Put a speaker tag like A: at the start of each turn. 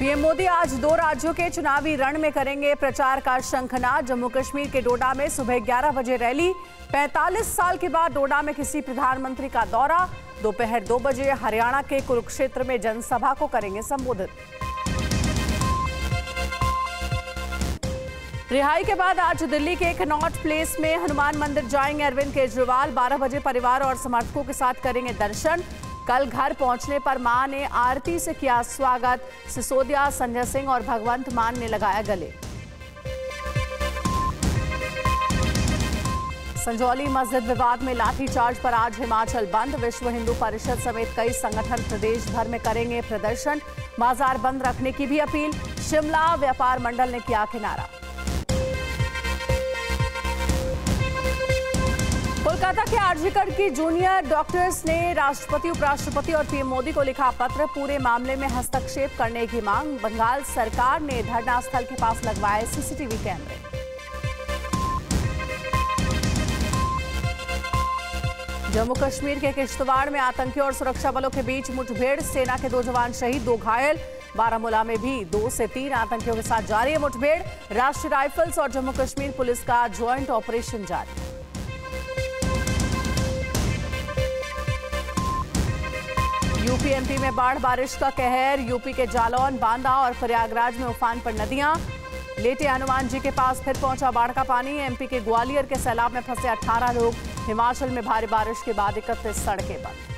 A: PM Modi आज 2 राज्यों के चुनावी रण में करेंगे प्रचार का शंखनाद। जम्मू कश्मीर के डोडा में सुबह 11 बजे रैली। 45 साल के बाद डोडा में किसी प्रधानमंत्री का दौरा। दोपहर 2 बजे हरियाणा के कुरुक्षेत्र में जनसभा को करेंगे संबोधित। रिहाई के बाद आज दिल्ली के कनॉट प्लेस में हनुमान मंदिर जाएंगे अरविंद केजरीवाल। 12 बजे परिवार और समर्थकों के साथ करेंगे दर्शन। कल घर पहुंचने पर मां ने आरती से किया स्वागत। सिसोदिया, संजय सिंह और भगवंत मान ने लगाया गले। संजौली मस्जिद विवाद में लाठीचार्ज पर आज हिमाचल बंद। विश्व हिंदू परिषद समेत कई संगठन प्रदेश भर में करेंगे प्रदर्शन। बाजार बंद रखने की भी अपील। शिमला व्यापार मंडल ने किया किनारा। कोलकाता के आरजीकर की जूनियर डॉक्टर्स ने राष्ट्रपति, उपराष्ट्रपति और पीएम मोदी को लिखा पत्र। पूरे मामले में हस्तक्षेप करने की मांग। बंगाल सरकार ने धरना स्थल के पास लगवाए सीसीटीवी कैमरे। जम्मू कश्मीर के किश्तवाड़ में आतंकियों और सुरक्षा बलों के बीच मुठभेड़। सेना के 2 जवान शहीद, 2 घायल। बारामूला में भी 2 से 3 आतंकियों के साथ जारी है मुठभेड़। राष्ट्रीय राइफल्स और जम्मू कश्मीर पुलिस का ज्वाइंट ऑपरेशन जारी। यूपी एमपी में बाढ़ बारिश का कहर। यूपी के जालौन, बांदा और प्रयागराज में उफान पर नदियां। लेटे हनुमान जी के पास फिर पहुंचा बाढ़ का पानी। एमपी के ग्वालियर के सैलाब में फंसे 18 लोग। हिमाचल में भारी बारिश के बाद 31 सड़कें बंद।